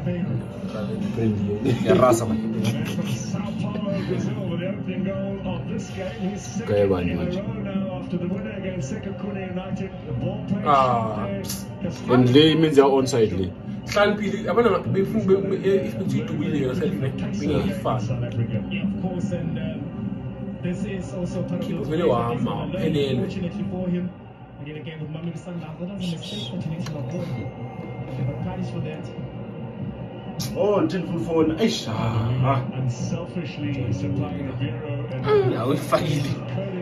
Rasa man. Kaya ba niyo? And they means they are on side. San Pili, I want to be from if you to win yourself, being fast. This is also part of really unfortunately for him. Again, with Mamelodi Sundowns, that was a mistake that he needs to avoid. They were punished for that. Oh, until phone. Unselfishly supplying Ribeiro and we fight.